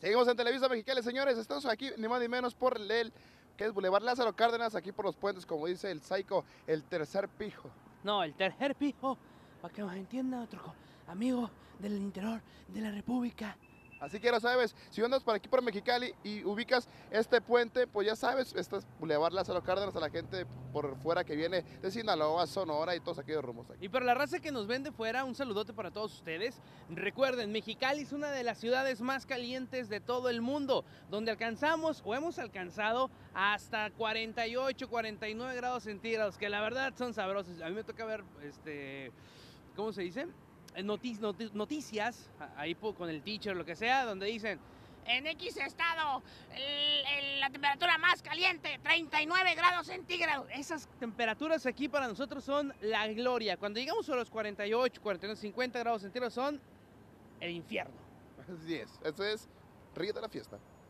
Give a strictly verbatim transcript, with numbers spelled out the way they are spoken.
Seguimos en Televisa Mexicali, señores. Estamos aquí ni más ni menos por el que es Boulevard Lázaro Cárdenas, aquí por los puentes, como dice el Psycho, el tercer pijo. No, el tercer pijo, para que nos entienda otro amigo del interior de la República. Así que ya lo sabes, si andas por aquí por Mexicali y ubicas este puente, pues ya sabes, este es Boulevard Lázaro Cárdenas, a la gente por fuera que viene de Sinaloa, Sonora y todos aquellos rumos aquí. Y para la raza que nos ven de fuera, un saludote para todos ustedes. Recuerden, Mexicali es una de las ciudades más calientes de todo el mundo, donde alcanzamos o hemos alcanzado hasta cuarenta y ocho, cuarenta y nueve grados centígrados, que la verdad son sabrosos. A mí me toca ver, este, ¿cómo se dice? Notic noticias, ahí con el teacher, lo que sea, donde dicen, en X estado, el, el, la temperatura más caliente, treinta y nueve grados centígrados. Esas temperaturas aquí para nosotros son la gloria. Cuando llegamos a los cuarenta y ocho, cuarenta y nueve, cincuenta grados centígrados son el infierno. Así es, eso es Río de la Fiesta.